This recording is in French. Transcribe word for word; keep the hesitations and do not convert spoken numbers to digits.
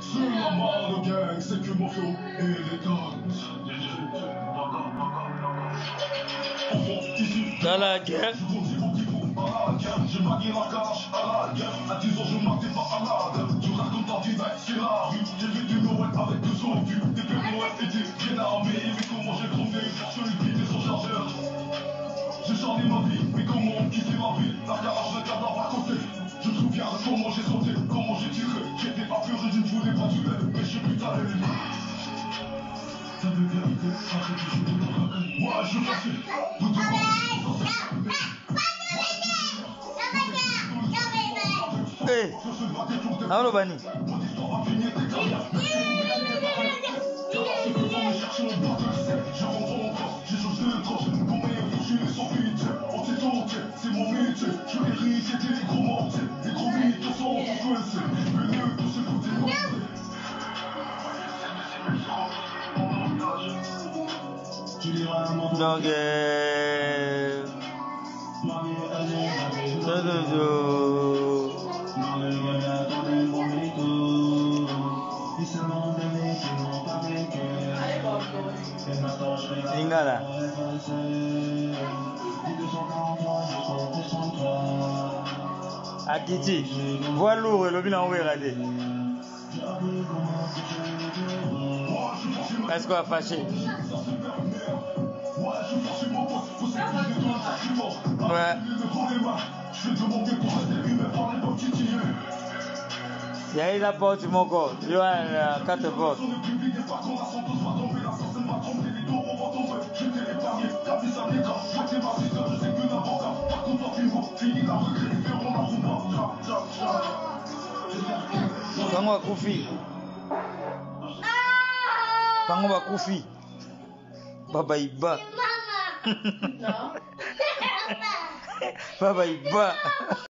C'est la marre de gang, c'est que mon flow et les gars. Dans la guerre. Je marie la cache à la guerre. À dix ans, je m'attends pas à la guerre. Tu racontes ta vie, c'est la rue. J'ai fait du Noël avec deux obus. Des Père Noël et des bien armés. Mais comment j'ai trouvé sur le beat et son chargeur. J'ai chargé ma vie, mais comment quitter ma vie. La garage, le cadavre à côté. Je me souviens de comment j'ai sauté, comment j'ai tiré. J'étais pas peur et je ne voulais pas tuer. Mais j'ai pu t'aller. T'as de vérité, après que je te raconte. Moi, je passais. Tout de Hey, allô Bani. C'est mon métier, je l'hérite des gros mortiers. Les gros mythes sont coincés. Mais mieux pour se foutre des mortiers. Tu diras un mot. Donc, euh... ça de jour. Lingala. Akiti, voix lourd et le bilan regardez. Est-ce qu'on va fâcher? Ouais. Il y a eu la porte du mon corps. Il y a quatre portes. Kango wa kufi. Kango wa kufi. Baba iba. Baba iba.